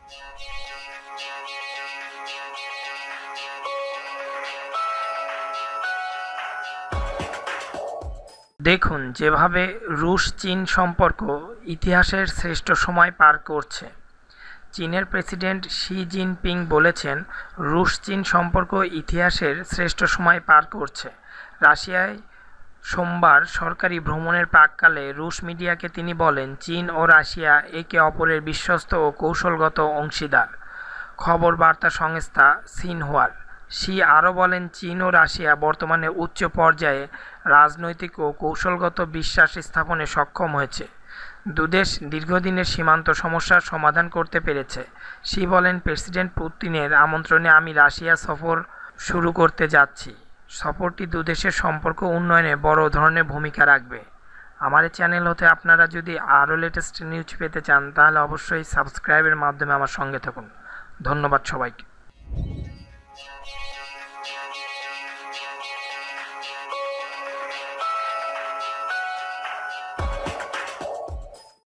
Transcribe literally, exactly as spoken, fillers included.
দেখুন যেভাবে রুশ চীন সম্পর্ক ইতিহাসের শ্রেষ্ঠ সময় পার করছে। চীনের প্রেসিডেন্ট শি জিনপিং বলেছেন, রুশ চীন সম্পর্ক ইতিহাসের শ্রেষ্ঠ সময় পার করছে। রাশিয়ায় সোমবার সরকারি ভ্রমণের প্রাক্কালে রুশ মিডিয়াকে তিনি বলেন, চীন ও রাশিয়া একে অপরের বিশ্বস্ত ও কৌশলগত অংশীদার। খবর বার্তা সংস্থা সিনহুয়ার। শি আরও বলেন, চীন ও রাশিয়া বর্তমানে উচ্চ পর্যায়ে রাজনৈতিক ও কৌশলগত বিশ্বাস স্থাপনে সক্ষম হয়েছে। দুদেশ দীর্ঘদিনের সীমান্ত সমস্যার সমাধান করতে পেরেছে। শি বলেন, প্রেসিডেন্ট পুতিনের আমন্ত্রণে আমি রাশিয়া সফর শুরু করতে যাচ্ছি। সফরটি দুদেশের সম্পর্ক উন্নয়নে বড় ধরনের ভূমিকা রাখবে। আমার এই চ্যানেল হতে আপনারা যদি আরও লেটেস্ট নিউজ পেতে চান তাহলে অবশ্যই সাবস্ক্রাইবের মাধ্যমে আমার সঙ্গে থাকুন। ধন্যবাদ সবাইকে।